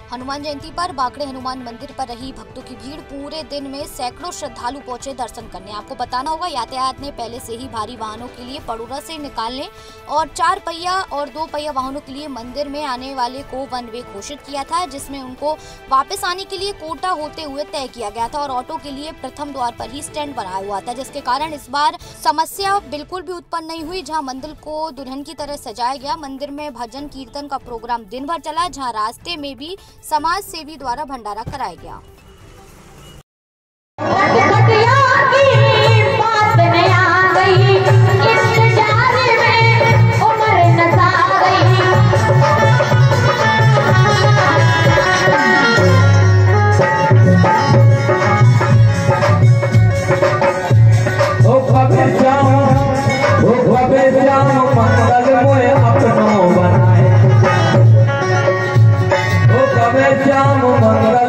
हनुमान जयंती पर बाकड़े हनुमान मंदिर पर रही भक्तों की भीड़। पूरे दिन में सैकड़ों श्रद्धालु पहुंचे दर्शन करने। आपको बताना होगा, यातायात ने पहले से ही भारी वाहनों के लिए पड़ोरा से निकालने और 4 पहिया और 2 पहिया वाहनों के लिए मंदिर में आने वाले को वन वे घोषित किया था, जिसमें उनको वापस आने के लिए कोटा होते हुए तय किया गया था और ऑटो के लिए प्रथम द्वार पर ही स्टैंड बनाया हुआ था, जिसके कारण इस बार समस्या बिल्कुल भी उत्पन्न नहीं हुई। जहाँ मंदिर को दुल्हन की तरह सजाया गया, मंदिर में भजन कीर्तन का प्रोग्राम दिन भर चला, जहाँ रास्ते में भी समाज सेवी द्वारा भंडारा कराया गया। मंगल